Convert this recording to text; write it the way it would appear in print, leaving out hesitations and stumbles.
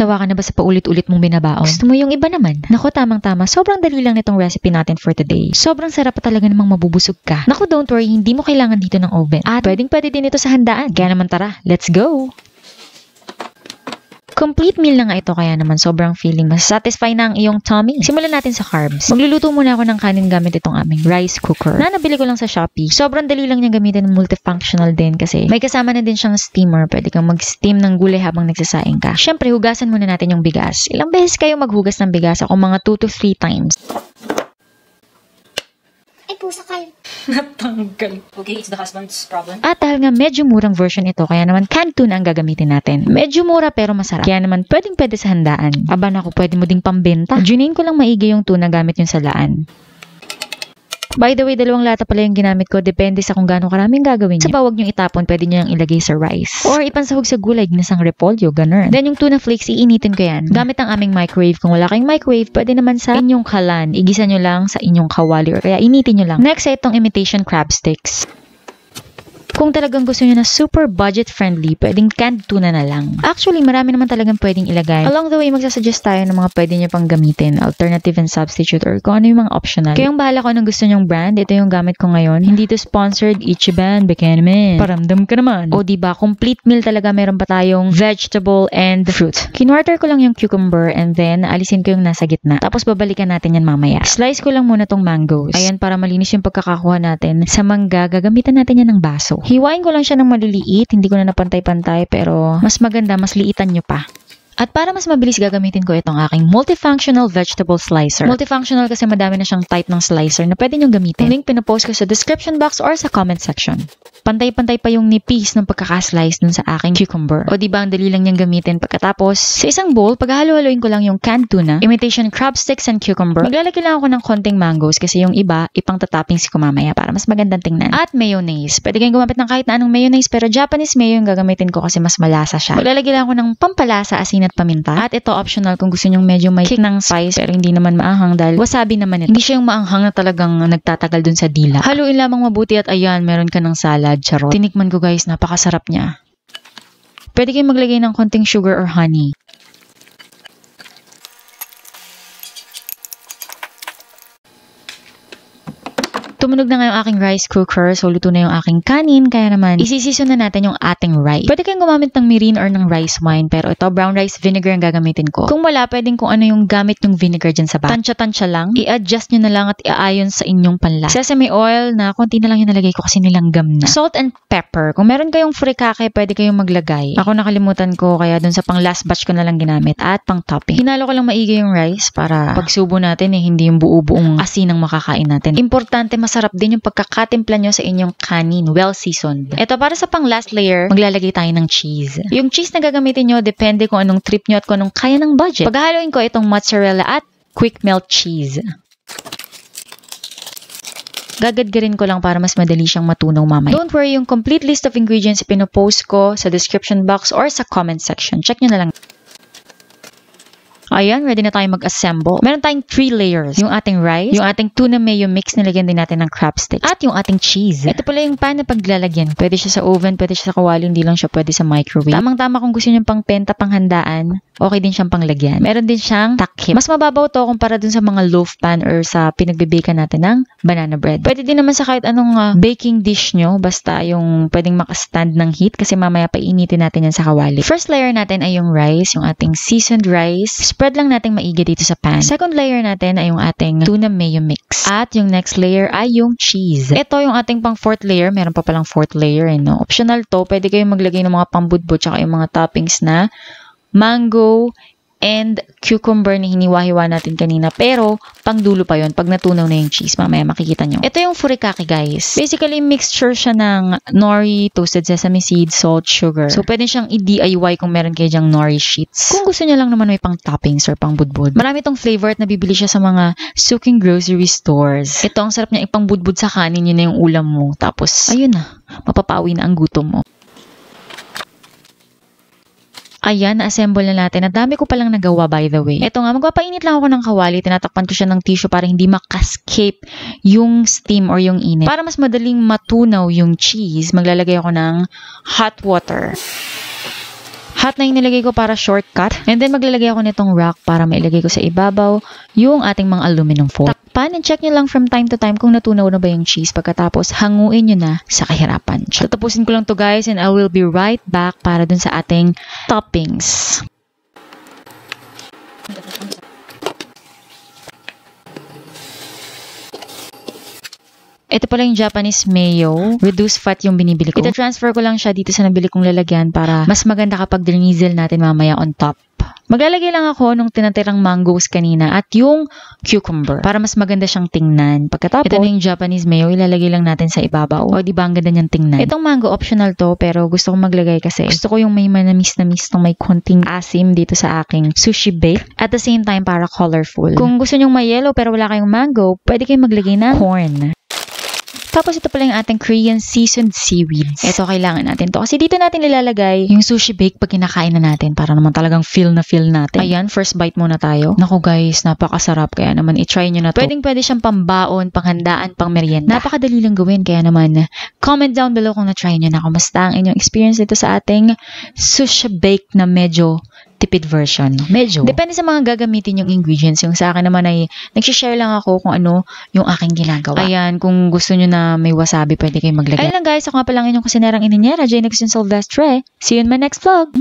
Sawa ka na ba sa paulit-ulit mong binabaon? Gusto mo yung iba naman? Naku, tamang-tama. Sobrang dali lang nitong recipe natin for today. Sobrang sarap pa talaga namang mabubusog ka. Naku, don't worry, hindi mo kailangan dito ng oven. At pwedeng-pwede din ito sa handaan. Kaya naman tara, let's go! Complete meal na nga ito kaya naman sobrang feeling masasatisfy na ang iyong tummy. Simulan natin sa carbs. Magluluto muna ako ng kanin gamit itong aming rice cooker na nabili ko lang sa Shopee. Sobrang dali lang niya gamitin, multifunctional din kasi may kasama na din siyang steamer. Pwede kang mag-steam ng gulay habang nagsasaing ka. Siyempre, hugasan muna natin yung bigas. Ilang beses kayo maghugas ng bigas? Ako mga 2 to 3 times. Ay, pusa kayo. Natanggal. Okay, it's the husband's problem. At dahil nga medyo murang version ito, kaya naman canned tuna ang gagamitin natin. Medyo mura pero masarap. Kaya naman pwedeng-pwede sa handaan. Aba naku, pwede mo ding pambenta. Junain ko lang maigi yung tuna gamit yung salaan. By the way, 2 lata pala yung ginamit ko. Depende sa kung gaano karaming gagawin niyo. Sa bawag nyo itapon, pwede nyo yung ilagay sa rice. Or ipansahog sa gulay, ginasang repolyo, ganun. Then yung tuna flakes, iinitin ko yan. Gamit ang aming microwave. Kung wala kayong microwave, pwede naman sa inyong kalan. Igisa nyo lang sa inyong kawali or kaya initin nyo lang. Next ay itong imitation crab sticks. Kung talagang gusto nyo na super budget-friendly, pwedeng canned tuna na lang. Actually, marami naman talagang pwedeng ilagay. Along the way, magsasuggest tayo ng mga pwede nyo pang gamitin, alternative and substitute, or kung ano yung mga optional. Kayong bahala kung anong gusto nyong brand. Ito yung gamit ko ngayon. Hindi to sponsored, Ichiban, Bekenemen. Paramdam ka naman. O diba, complete meal talaga. Meron pa tayong vegetable and fruit. Kinwarter ko lang yung cucumber and then alisin ko yung nasa gitna. Tapos babalikan natin yan mamaya. Slice ko lang muna tong mangoes. Ayan, para malinis yung pagkakakuha natin. Sa mangga, gagamitan natin yan ng baso. Hiwain ko lang siya ng maliliit, hindi ko na napantay-pantay, pero mas maganda, mas liitan nyo pa. At para mas mabilis gagamitin ko itong aking multifunctional vegetable slicer. Multifunctional kasi madami na siyang type ng slicer na pwede nyo gamitin. Link pinapost ko sa description box or sa comment section. Pantay-pantay pa yung nipis ng pagkakaslice dun sa aking cucumber. O diba ang dali lang niyang gamitin. Pagkatapos, sa isang bowl, paghalo-haloin ko lang yung canned tuna, imitation crab sticks and cucumber. Maglalagay lang ako ng konting mangoes kasi yung iba, ipang tatoppings ko mamaya para mas magandang tingnan. At mayonnaise. Pwede kayong gumamit ng kahit na anong mayonnaise pero Japanese mayo yung gagamitin ko kasi mas malasa siya. Maglalagay lang ako ng pampalasa, asin at paminta. At ito optional kung gusto nyong medyo may kick ng spice pero hindi naman maanghang dahil wasabi naman ito. Hindi siya yung maanghang na talagang nagtatagal dun sa dila. Haluin lamang mabuti at ayan, meron ka ng salad. Charot. Tinikman ko guys, napakasarap niya. Pwede kayong maglagay ng konting sugar or honey. Tumunog na nga yung aking rice cooker, so luto na yung aking kanin, kaya naman isisiso na natin yung ating rice. Pwede kayong gumamit ng mirin or ng rice wine, pero ito brown rice vinegar ang gagamitin ko. Kung wala, pwedeng kung ano yung gamit yung vinegar dyan sa bag. Tansya-tansya lang, i-adjust nyo na lang at i-ayon sa inyong panlasa. Sesame oil na konti na lang yung nalagay ko kasi nilanggam na. Salt and pepper. Kung meron kayong furikake, pwede kayong maglagay. Ako nakalimutan ko, kaya dun sa pang last batch ko na lang ginamit at pang topping. Hinalo ko lang maigi yung rice para pagsubo natin hindi yung buo-buong asin ang makakain natin. Importante, masarap din yung pagkakatimpla nyo sa inyong kanin, well seasoned. Ito para sa pang last layer, maglalagay tayo ng cheese. Yung cheese na gagamitin nyo, depende kung anong trip nyo at kung anong kaya ng budget. Paghahaloin ko itong mozzarella at quick melt cheese. Gagadgarin ko lang para mas madali siyang matunaw mamaya. Don't worry, yung complete list of ingredients pinopost ko sa description box or sa comment section. Check nyo na lang. Ayan, ready na tayo mag-assemble. Meron tayong 3 layers. Yung ating rice, yung ating tuna mayo mix, nilagyan din natin ng crab stick, at yung ating cheese. Ito pala yung pan na paglalagyan. Pwede siya sa oven, pwede siya sa kawali, hindi lang siya pwede sa microwave. Tamang-tama kung gusto niyo pang penta, pang handaan, okay din siyang panglagyan. Meron din siyang takip. Mas mababaw to kumpara dun sa mga loaf pan or sa pinagbe-bakean natin ng banana bread. Pwede din naman sa kahit anong baking dish nyo, basta yung pwedeng makastand ng heat kasi mamaya painitin natin yan sa kawali. First layer natin ay yung rice, yung ating seasoned rice. Spread lang natin maigi dito sa pan. Second layer natin ay yung ating tuna mayo mix. At yung next layer ay yung cheese. Ito yung ating pang fourth layer. Meron pa palang fourth layer. No? Optional to. Pwede kayong maglagay ng mga pambudbud tsaka yung mga toppings na mango and cucumber na hiniwa-hiwa natin kanina. Pero, pang dulo pa yon pag natunaw na yung cheese. Mamaya makikita nyo. Ito yung furikake, guys. Basically, mixture siya ng nori, toasted sesame seeds, salt, sugar. So, pwede siyang i-DIY kung meron kayo dyang nori sheets. Kung gusto nyo lang naman may pang toppings or pang budbud. Marami itong flavor at nabibili siya sa mga suking grocery stores. Ito, ang sarap niya ipang budbud sa kanin. Yun na yung ulam mo. Tapos, ayun na. Mapapawi na ang gutom mo. Ayan, na-assemble na natin. At dami ko palang nagawa, by the way. Ito nga, magpapainit lang ako ng kawali. Tinatakpan ko siya ng tissue para hindi makascape yung steam or yung init. Para mas madaling matunaw yung cheese, maglalagay ako ng hot water. Hot na yung nilagay ko para shortcut. And then maglalagay ako nitong rack para mailagay ko sa ibabaw yung ating mga aluminum foil. Takpan and check nyo lang from time to time kung natunaw na ba yung cheese. Pagkatapos, hanguin nyo na sa kahirapan. Tatapusin ko lang to guys and I will be right back para dun sa ating toppings. Ito pala yung Japanese mayo. Reduced fat yung binibili ko. Ita-transfer ko lang siya dito sa nabili kong lalagyan para mas maganda kapag drizzle natin mamaya on top. Maglalagay lang ako nung tinatirang mangoes kanina at yung cucumber para mas maganda siyang tingnan. Pagkatapos, ito na yung Japanese mayo, ilalagay lang natin sa ibabaw. O diba ang ganda niyang tingnan. Itong mango optional to pero gusto kong maglagay kasi gusto ko yung may manamis-namis ng may konting asim dito sa aking sushi bake. At the same time para colorful. Kung gusto nyong may yellow pero wala kayong mango, pwede kayong maglagay ng corn. Tapos ito pala yung ating Korean seasoned seaweeds. Ito kailangan natin to kasi dito natin ilalagay yung sushi bake pag kinakain na natin para naman talagang feel natin. Ayan, first bite muna tayo. Naku guys, napakasarap kaya naman i-try nyo na to. Pwede siyang pambaon, panghandaan, pang merienda. Napakadali lang gawin kaya naman comment down below kung na-try nyo na. Kamusta ang inyong experience dito sa ating sushi bake na medyo tipid version. Medyo. Depende sa mga gagamitin yung ingredients. Yung sa akin naman ay nagsishare lang ako kung ano yung aking ginagawa. Ayan, kung gusto nyo na may wasabi, pwede kayong maglagay. Ayun lang guys, ako nga palang inyong kusinerang ininyera, Jay Nexon Silvestre. See you in my next vlog.